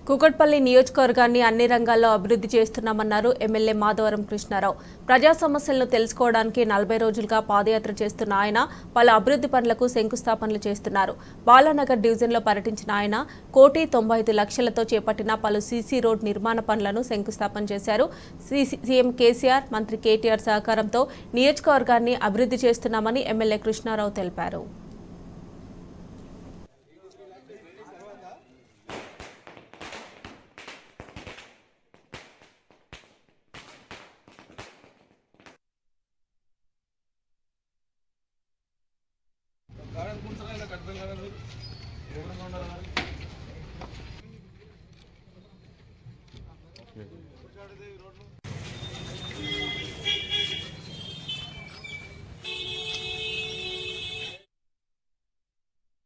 కూకట్పల్లి నియోజకవర్గాన్ని అన్ని రంగాల్లో అభివృద్ధి చేస్తున్నామన్నారు ఎమ్మెల్యే మాధవరం కృష్ణారావు. ప్రజా సమస్యలను తెలుసుకోవడానికి 40 రోజులుగా పాదయాత్ర చేస్తున్న ఆయన పలు అభివృద్ధి పనులకు శంకుస్థాపనలు చేస్తున్నారు. బాలానగర్ డివిజన్లో పర్యటించిన ఆయన 1,95,00,000తో చేపట్టిన పలు సీసీ రోడ్ నిర్మాణ పనులను శంకుస్థాపన చేశారు. సీఎం కేసీఆర్, మంత్రి కేటీఆర్ సహకారంతో నియోజకవర్గాన్ని అభివృద్ధి చేస్తున్నామని ఎమ్మెల్యే కృష్ణారావు తెలిపారు. गार्डन कौन सा है?